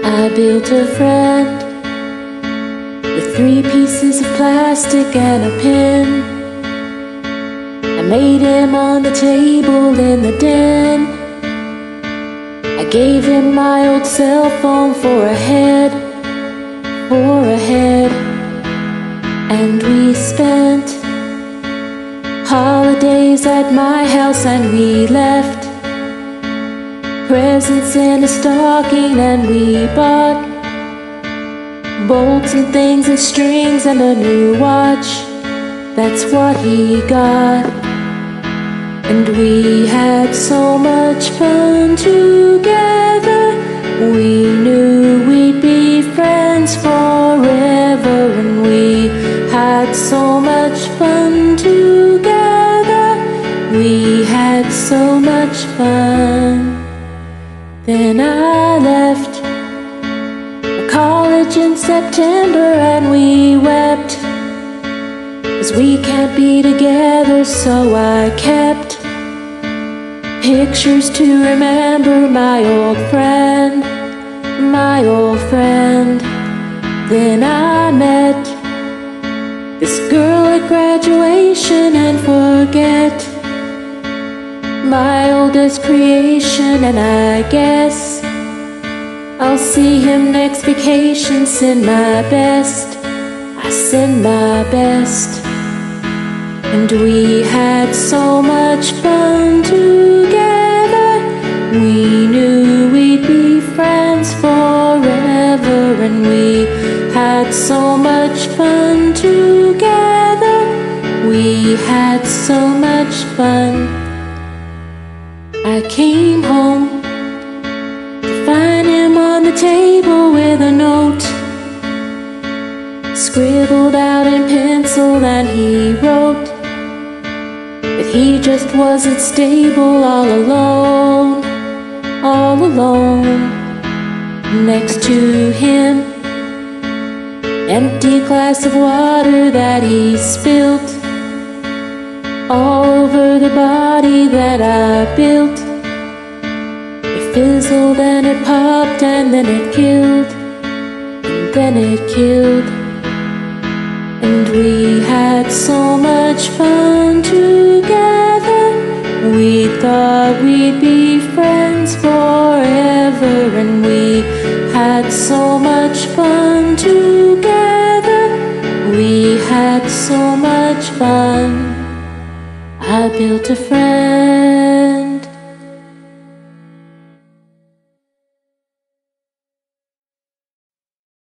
I built a friend with 3 pieces of plastic and a pen. I made him on the table in the den. I gave him my old cell phone for a head, and we spent holidays at my house, and we left presents in a stocking, and we bought bolts and things and strings and a new watch. That's what he got. And we had so much fun together. We knew we'd be friends forever, and we had so much fun together. We had so much fun. Then I left college in September, and we wept, 'cause we can't be together. So I kept pictures to remember my old friend, my old friend. Then I met this girl at graduation, and forget my oldest creation. And I guess I'll see him next vacation. Send my best, I send my best. And we had so much fun together. We knew we'd be friends forever, and we had so much fun together. We had so much fun. I came home to find him on the table with a note scribbled out in pencil, and he wrote that he just wasn't stable, all alone, all alone. Next to him, empty glass of water that he spilt all over the body that I built. It fizzled and it popped, and then it killed, and then it killed. And we had so much fun together. We thought we'd be friends forever, and we had so much fun together. We had so much fun. I built a friend.